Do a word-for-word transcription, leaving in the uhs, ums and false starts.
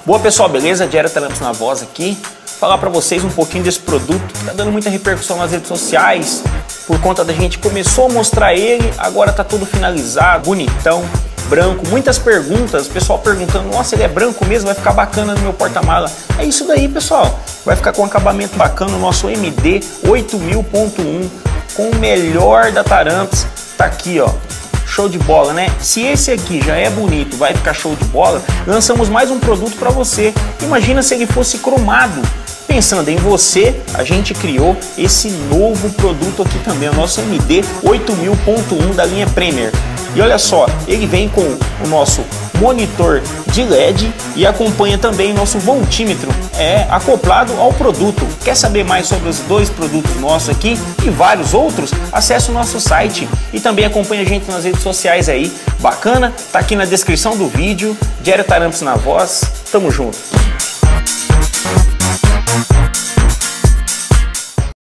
Boa pessoal, beleza? Diário Taramps na voz aqui. Falar pra vocês um pouquinho desse produto que tá dando muita repercussão nas redes sociais. Por conta da gente começou a mostrar ele, agora tá tudo finalizado, bonitão, branco. Muitas perguntas, pessoal perguntando, nossa, ele é branco mesmo, vai ficar bacana no meu porta-mala. É isso daí, pessoal. Vai ficar com um acabamento bacana, o nosso M D oito mil ponto um, com o melhor da Taramps. Tá aqui, ó. Show de bola, né? Se esse aqui já é bonito, vai ficar show de bola, lançamos mais um produto para você. Imagina se ele fosse cromado. Pensando em você, a gente criou esse novo produto aqui também, o nosso M D oito mil ponto um da linha Premier. E olha só, ele vem com o nosso monitor de L E D e acompanha também o nosso voltímetro, é acoplado ao produto. Quer saber mais sobre os dois produtos nossos aqui e vários outros? Acesse o nosso site e também acompanha a gente nas redes sociais aí. Bacana? Tá aqui na descrição do vídeo. Diário Taramps na voz. Tamo junto.